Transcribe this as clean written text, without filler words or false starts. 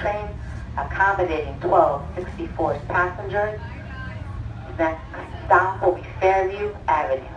train accommodating 1264 passengers. Next stop will be Fairview Avenue.